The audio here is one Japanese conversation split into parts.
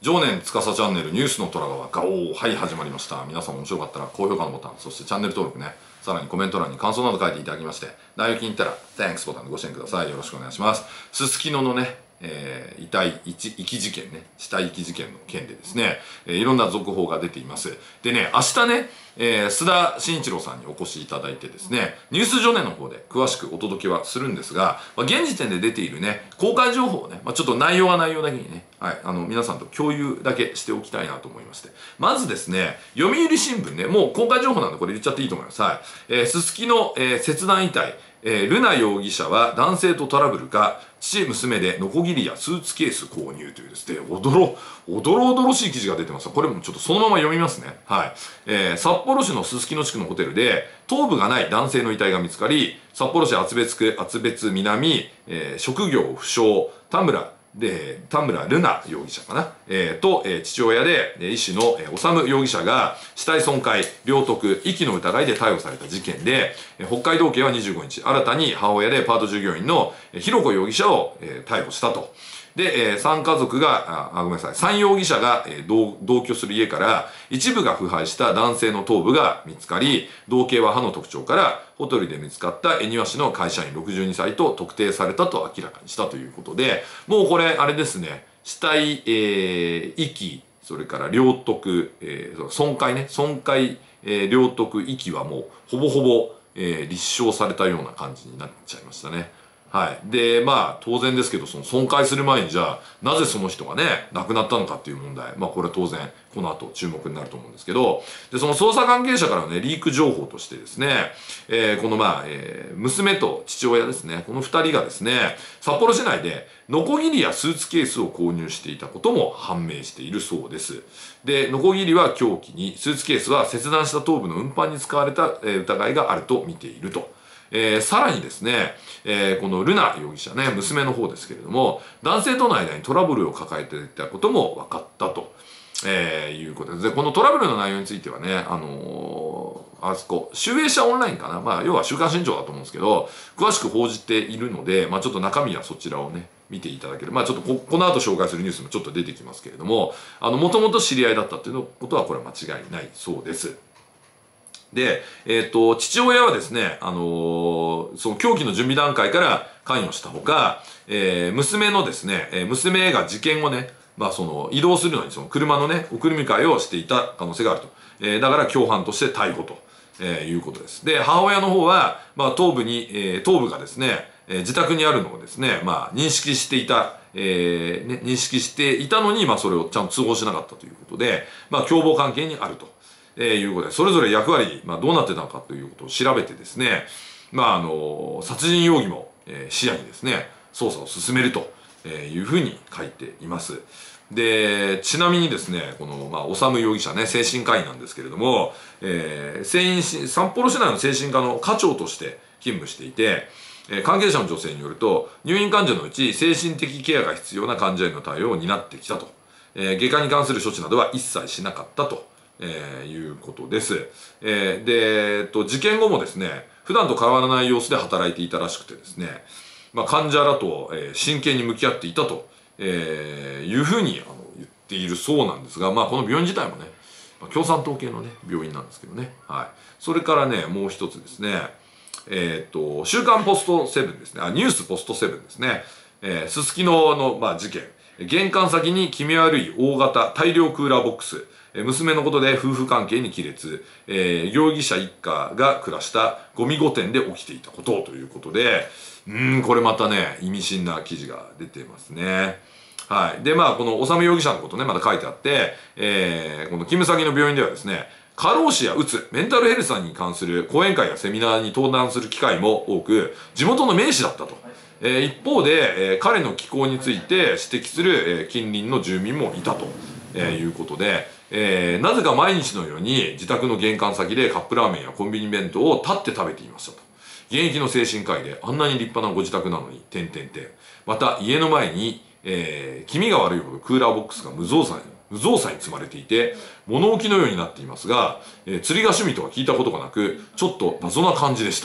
常年司チャンネルニュースの虎川ガオー、はい、始まりました。皆さん面白かったら高評価のボタン、そしてチャンネル登録ね、さらにコメント欄に感想など書いていただきまして、内容気に入ったら Thanks ボタンでご支援ください。よろしくお願いします。すすきののね、遺体遺棄事件ね、死体遺棄事件の件でですね、いろんな続報が出ています。でね、明日ね、須田慎一郎さんにお越しいただいてですね、ニュースジョネの方で詳しくお届けはするんですが、現時点で出ているね、公開情報をね、ちょっと内容は内容だけにね、はい、皆さんと共有だけしておきたいなと思いまして。まずですね、読売新聞ね、もう公開情報なんでこれ言っちゃっていいと思います。はい。すすきの、切断遺体、瑠奈容疑者は男性とトラブルか、父娘でノコギリやスーツケース購入というですね、おどろしい記事が出てます。これもちょっとそのまま読みますね。はい。札幌市のすすきの地区のホテルで、頭部がない男性の遺体が見つかり、札幌市厚別区厚別南、職業不詳、田村瑠奈容疑者かな、と、父親で、医師の、修容疑者が死体損壊、領得、遺棄の疑いで逮捕された事件で、北海道警は25日、新たに母親でパート従業員の、弘子容疑者を、逮捕したと。で、3家族が、ごめんなさい、3容疑者が、同居する家から、一部が腐敗した男性の頭部が見つかり、同型は歯の特徴から、ホテルで見つかった恵庭市の会社員62歳と特定されたと明らかにしたということで、もうこれ、あれですね、死体、遺棄、それから領得、損壊、領得、遺棄はもう、ほぼほぼ、立証されたような感じになっちゃいましたね。はい。で、当然ですけど、その損壊する前にじゃあ、なぜその人がね、亡くなったのかっていう問題。これは当然、この後注目になると思うんですけど、で、その捜査関係者からのね、リーク情報としてですね、この娘と父親ですね、この二人がですね、札幌市内で、ノコギリやスーツケースを購入していたことも判明しているそうです。で、ノコギリは凶器に、スーツケースは切断した頭部の運搬に使われた、疑いがあると見ていると。さらにですね、この瑠奈容疑者ね、娘の方ですけれども、男性との間にトラブルを抱えていたことも分かったと、いうことです。で、このトラブルの内容についてはね、あそこ、集英社オンラインかな、要は週刊新潮だと思うんですけど、詳しく報じているので、ちょっと中身はそちらをね、見ていただける。ちょっとこの後紹介するニュースもちょっと出てきますけれども、もともと知り合いだったっていうことは、これは間違いないそうです。で、父親はですね、その凶器の準備段階から関与したほか、娘のですね、娘が事件後ね、その移動するのにその車のね、送り迎えをしていた可能性があると。だから共犯として逮捕と、いうことです。で、母親の方は、頭部がですね、自宅にあるのをですね、認識していた、認識していたのに、それをちゃんと通報しなかったということで、共謀関係にあると。いうことで、それぞれ役割、どうなってたのかということを調べてですね、殺人容疑も、視野にですね、捜査を進めるというふうに書いています。で、ちなみにですね、この、修容疑者ね、精神科医なんですけれども、札幌市内の精神科の科長として勤務していて、関係者の女性によると、入院患者のうち精神的ケアが必要な患者への対応を担ってきたと。外科に関する処置などは一切しなかったと。いうことです。で、事件後もですね、普段と変わらない様子で働いていたらしくてですね、患者らと、真剣に向き合っていたと、いうふうに言っているそうなんですが、この病院自体もね、共産党系のね、病院なんですけどね。はい。それからね、もう一つですね、週刊ポストセブンですね、ニュースポストセブンですね、すすきのの、事件、玄関先に気味悪い大型大量クーラーボックス、娘のことで夫婦関係に亀裂、容疑者一家が暮らしたゴミ御殿で起きていたことということで、これまたね、意味深な記事が出てますね。はい。で、この修容疑者のことね、まだ書いてあって、この勤務先の病院ではですね、過労死やうつ、メンタルヘルスに関する講演会やセミナーに登壇する機会も多く、地元の名士だったと。一方で、彼の気候について指摘する、近隣の住民もいたと、いうことで、なぜか毎日のように自宅の玄関先でカップラーメンやコンビニ弁当を立って食べていましたと。現役の精神科医であんなに立派なご自宅なのに、また家の前に、気味が悪いほどクーラーボックスが無造作に積まれていて、物置のようになっていますが、釣りが趣味とは聞いたことがなく、ちょっと謎な感じでした。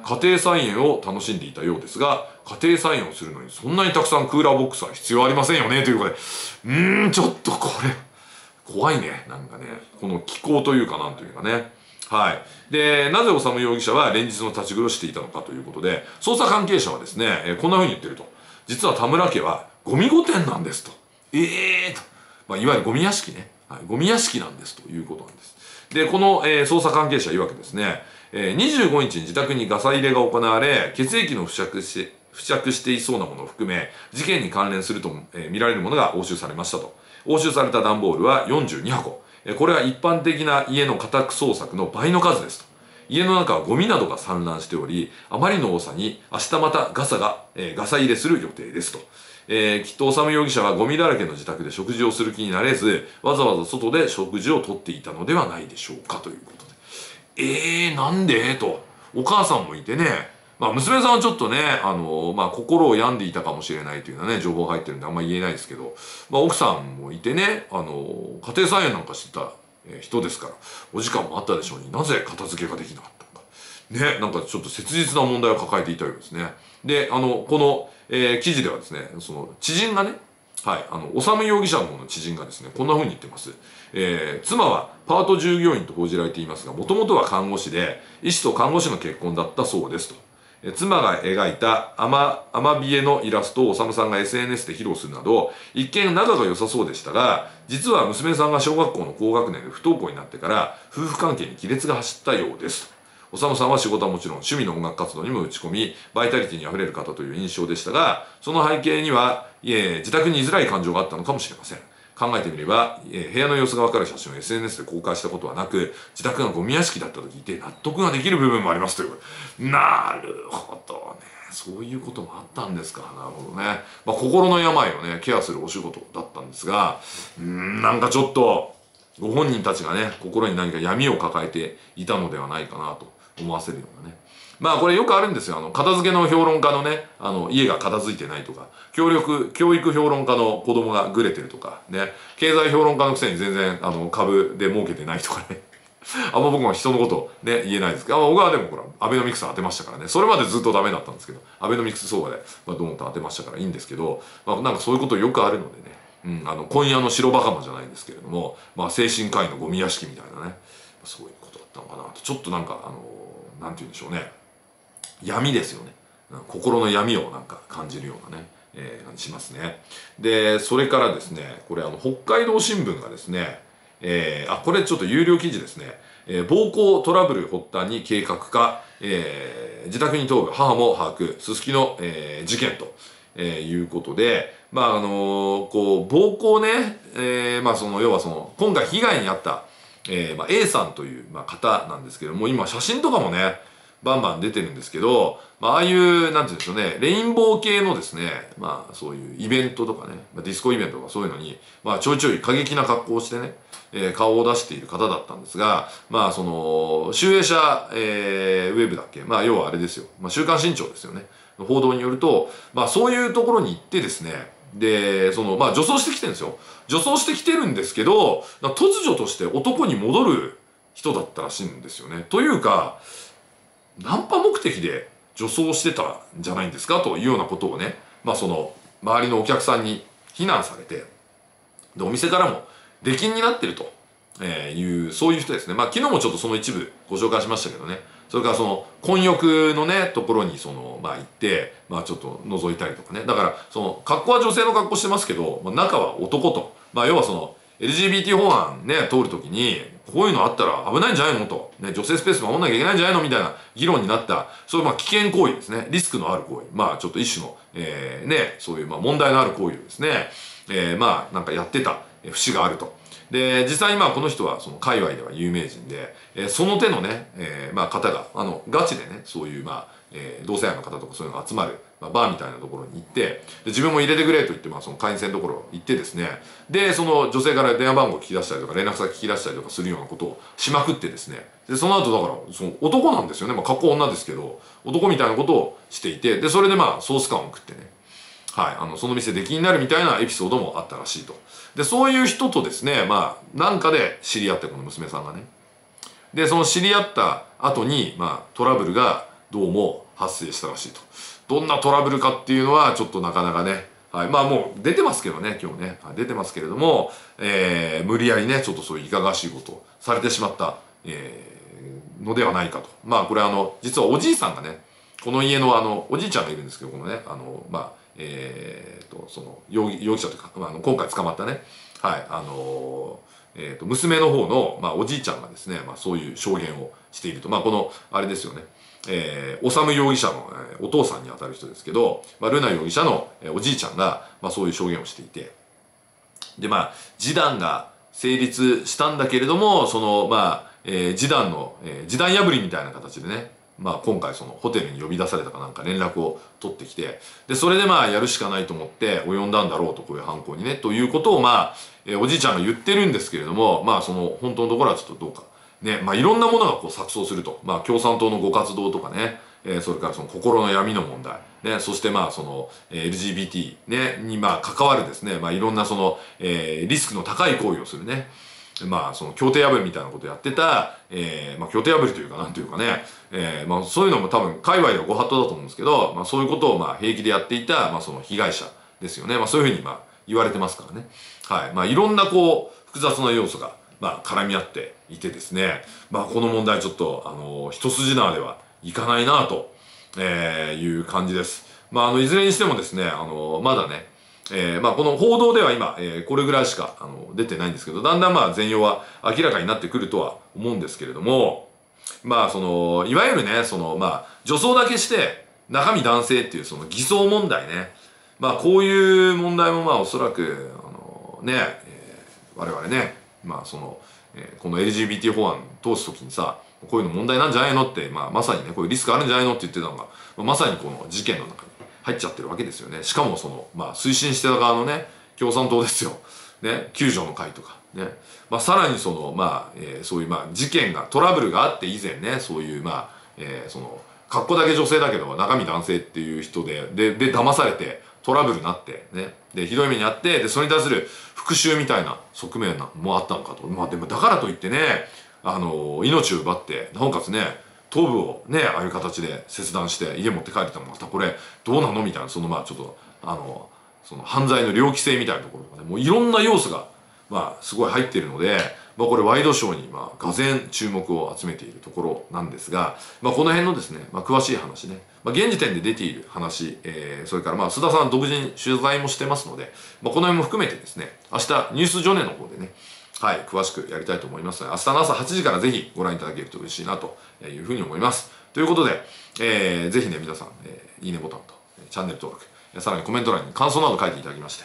家庭菜園を楽しんでいたようですが、家庭菜園をするのにそんなにたくさんクーラーボックスは必要ありませんよね、ということで。ちょっとこれ、怖いね。なんかね、この気候というかなんというかね。はい。で、なぜ修容疑者は連日の立ち食いをしていたのかということで、捜査関係者はですね、こんな風に言ってると。実は田村家はゴミ御殿なんですと。と。いわゆるゴミ屋敷ね。はい、ゴミ屋敷なんですということなんです。で、この、捜査関係者曰くですね、25日に自宅にガサ入れが行われ、血液の付着していそうなものを含め、事件に関連すると、見られるものが押収されましたと。押収された段ボールは42箱。これは一般的な家の家宅捜索の倍の数ですと。家の中はゴミなどが散乱しており、あまりの多さに明日またガサ入れする予定ですと。きっと修容疑者はゴミだらけの自宅で食事をする気になれず、わざわざ外で食事をとっていたのではないでしょうかということで。なんでと。お母さんもいてね、娘さんはちょっとね、心を病んでいたかもしれないというようなね、情報が入ってるんであんまり言えないですけど、奥さんもいてね、家庭菜園なんかしてた人ですから、お時間もあったでしょうになぜ片付けができなかったのか。ね、なんかちょっと切実な問題を抱えていたようですね。で、この、記事ではですね、その知人がね、はい、修容疑者の方の知人がですね、こんな風に言ってます。妻はパート従業員と報じられていますが、もともとは看護師で、医師と看護師の結婚だったそうですと。妻が描いたアマビエのイラストを修さんが SNS で披露するなど、一見仲が良さそうでしたが、実は娘さんが小学校の高学年で不登校になってから、夫婦関係に亀裂が走ったようですと。修さんは仕事はもちろん趣味の音楽活動にも打ち込み、バイタリティに溢れる方という印象でしたが、その背景には、自宅に居づらい感情があったのかもしれません。考えてみれば、部屋の様子がわかる写真を SNS で公開したことはなく、自宅がゴミ屋敷だったと聞いて納得ができる部分もありますという。なるほどね。そういうこともあったんですか。なるほどね。心の病をね、ケアするお仕事だったんですが、なんかちょっと、ご本人たちがね、心に何か闇を抱えていたのではないかなと思わせるようなね。これよくあるんですよ。片付けの評論家のね、家が片付いてないとか、教育評論家の子供がぐれてるとか、ね、経済評論家のくせに全然、株で儲けてないとかね。あんま僕も人のことね、言えないですけど、僕はでもほら、アベノミクス当てましたからね。それまでずっとダメだったんですけど、アベノミクス相場で、どうもと当てましたからいいんですけど、なんかそういうことよくあるのでね、今夜の白バカマじゃないんですけれども、精神科医のゴミ屋敷みたいなね、そういうことだったのかなと。ちょっとなんか、なんて言うんでしょうね。闇ですよね。心の闇をなんか感じるようなね、感じしますね。で、それからですね、これ北海道新聞がですね、これちょっと有料記事ですね。暴行トラブル発端に計画化、自宅に頭部、母も把握、すすきの、事件と、いうことで、こう、暴行ね、要は今回被害に遭った、A さんという、方なんですけども、今写真とかもね、バンバン出てるんですけど、ああいう、なんて言うんでしょうね、レインボー系のですね、そういうイベントとかね、ディスコイベントとかそういうのに、ちょいちょい過激な格好をしてね、顔を出している方だったんですが、集英社、ウェブだっけ、要はあれですよ、週刊新潮ですよね、報道によると、そういうところに行ってですね、で、女装してきてるんですよ。女装してきてるんですけど、突如として男に戻る人だったらしいんですよね。というか、ナンパ目的で女装してたんじゃないんですかというようなことをね、周りのお客さんに非難されて、で、お店からも出禁になってると、そういう人ですね。昨日もちょっとその一部ご紹介しましたけどね。それから混浴のね、ところに行って、ちょっと覗いたりとかね。だから、格好は女性の格好してますけど、中は男と。要はLGBT 法案ね、通るときに、こういうのあったら危ないんじゃないのと。ね、女性スペース守んなきゃいけないんじゃないのみたいな議論になった、そういう危険行為ですね。リスクのある行為。ちょっと一種の、そういう問題のある行為をですね、なんかやってた節があると。で、実際にこの人は界隈では有名人で、その手のね、方が、ガチでね、そういう同性愛の方とかそういうのが集まる、バーみたいなところに行って、で自分も入れてくれと言って、会員制のところ行ってですね、で、その女性から電話番号を聞き出したりとか、連絡先聞き出したりとかするようなことをしまくってですね、で、その後だから、男なんですよね。格好女ですけど、男みたいなことをしていて、で、それでソース感を食ってね、はい、その店出禁になるみたいなエピソードもあったらしいと。で、そういう人とですね、なんかで知り合って、この娘さんがね。で、その知り合った後に、トラブルがどうも発生したらしいと。どんなトラブルかっていうのはちょっとなかなかね、はい、まあもう出てますけどね、今日ね、出てますけれども、無理やりね、ちょっとそういういかがわしいことをされてしまった、のではないかと。まあこれ実はおじいさんがね、この家のおじいちゃんがいるんですけど、このね、まあ、その容疑者というか、今回捕まったね、はい、娘の方の、まあ、おじいちゃんがですね、まあ、そういう証言をしていると。まあ、この、あれですよね、修容疑者の、お父さんにあたる人ですけど、まあ、瑠奈容疑者の、おじいちゃんが、まあ、そういう証言をしていて、で、まあ、示談が成立したんだけれども、まあ、示談の、示談破りみたいな形でね、まあ今回そのホテルに呼び出されたかなんか連絡を取ってきて、で、それでまあやるしかないと思って及んだんだろうと、こういう犯行にね、ということをまあ、おじいちゃんが言ってるんですけれども、まあその本当のところはちょっとどうか。ね、まあいろんなものがこう錯綜すると。まあ共産党のご活動とかね、それからその心の闇の問題。ね、そしてまあその、LGBT、ね、にまあ関わるですね、まあいろんなその、リスクの高い行為をするね。まあ、その協定破りみたいなことをやってた、まあ、協定破りというか、なんというかね、まあ、そういうのも多分、界隈ではご法度だと思うんですけど、まあ、そういうことを、まあ、平気でやっていた、まあ、その被害者ですよね。まあ、そういうふうに、まあ、言われてますからね。はい。まあ、いろんな、こう、複雑な要素が、まあ、絡み合っていてですね、まあ、この問題、ちょっと、一筋縄ではいかないな、と、いう感じです。まあ、いずれにしてもですね、まだね、まあこの報道では今、これぐらいしか出てないんですけど、だんだんまあ全容は明らかになってくるとは思うんですけれども、まあいわゆるね、まあ女装だけして中身男性っていうその偽装問題ね。まあこういう問題もまあおそらく、ね、我々ね、まあこの LGBT 法案通すときにさ、こういうの問題なんじゃないのって、まあまさにね、こういうリスクあるんじゃないのって言ってたのが、まさにこの事件の中に入っちゃってるわけですよね。しかもまあ推進してた側のね、共産党ですよ。ね、救助の会とか。ね。まあさらにまあ、そういうまあ事件が、トラブルがあって以前ね、そういうまあ、格好だけ女性だけど中身男性っていう人で騙されてトラブルになって、ね。で、ひどい目にあって、で、それに対する復讐みたいな側面もあったのかと。まあでもだからといってね、命を奪って、なおかつね、頭部をね、ああいう形で切断して家持って帰ってたのまたこれどうなのみたいな、まあちょっと、その犯罪の猟奇性みたいなところとかね、もういろんな要素が、まあすごい入っているので、まあこれワイドショーに、まあ、がぜん注目を集めているところなんですが、まあこの辺のですね、まあ詳しい話ね、まあ現時点で出ている話、それからまあ須田さん独自に取材もしてますので、まあこの辺も含めてですね、明日ニュースジョネの方でね、はい、詳しくやりたいと思いますので、明日の朝8時からぜひご覧いただけると嬉しいなというふうに思います。ということで、ぜひね、皆さん、いいねボタンと、チャンネル登録、さらにコメント欄に感想など書いていただきまして、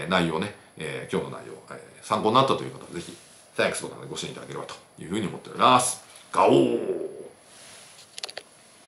内容ね、今日の内容、参考になったという方はぜひ、Thanks ボタンでご支援いただければというふうに思っております。ガオー